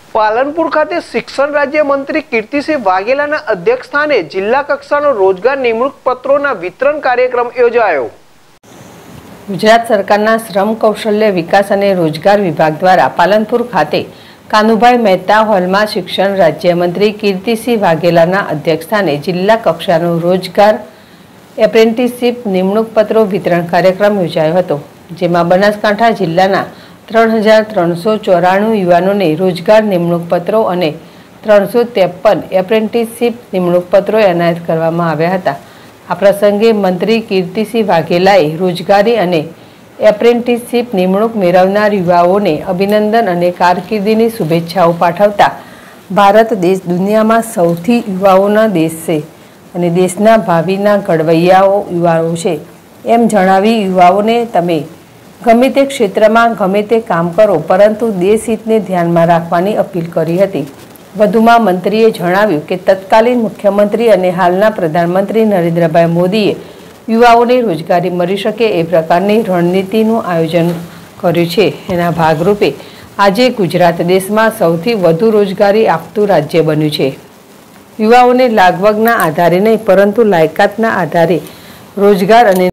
પાલનપુર ખાતે શિક્ષણ રાજ્યમંત્રી કીર્તિસિંહ વાઘેલાના અધ્યક્ષસ્થાને જિલ્લા કક્ષાનો રોજગાર નિમણૂક પત્રોના વિતરણ કાર્યક્રમ યોજાયો। ગુજરાત સરકારના શ્રમ કૌશલ્ય વિકાસ અને રોજગાર વિભાગ દ્વારા પાલનપુર ખાતે કાનુભાઈ મહેતા હોલમાં શિક્ષણ રાજ્યમંત્રી કીર્તિસિંહ વાઘેલાના અધ્યક્ષસ્થાને જિલ્લા કક્ષાનો રોજગાર એપ્રેન્ટિસશીપ નિમણૂક પત્રો વિતરણ કાર્યક્રમ યોજાયો હતો, જેમાં બનાસકાંઠા જિલ્લાના 3394 યુવાનોને રોજગાર નિમણૂક પત્રો અને 353 એપ્રેન્ટિસશીપ નિમણૂક પત્રો એનાયત કરવામાં આવ્યા હતા। આ પ્રસંગે મંત્રી કીર્તિસિંહ વાઘેલાએ રોજગારી અને એપ્રેન્ટિસશીપ નિમણૂક મેળવનાર યુવાઓને અભિનંદન અને કારકિર્દીની શુભેચ્છાઓ પાઠવતા ભારત દેશ દુનિયામાં સૌથી યુવાઓનો દેશ છે અને દેશના ભાવિના ઘડવૈયાઓ યુવાઓ છે એમ જણાવી યુવાઓને તમે ગમે તે ક્ષેત્રમાં ગમે તે કામ કરો, પરંતુ દેશ હિતને ધ્યાનમાં રાખવાની અપીલ કરી હતી। વધુમાં મંત્રીએ જણાવ્યું કે તત્કાલીન મુખ્યમંત્રી અને હાલના પ્રધાનમંત્રી નરેન્દ્રભાઈ મોદીએ યુવાઓને રોજગારી મળી શકે એ પ્રકારની રણનીતિનું આયોજન કર્યું છે। એના ભાગરૂપે આજે ગુજરાત દેશમાં સૌથી વધુ રોજગારી આપતું રાજ્ય બન્યું છે। યુવાઓને લાગવગના આધારે નહીં, પરંતુ લાયકાતના આધારે રોજગાર અને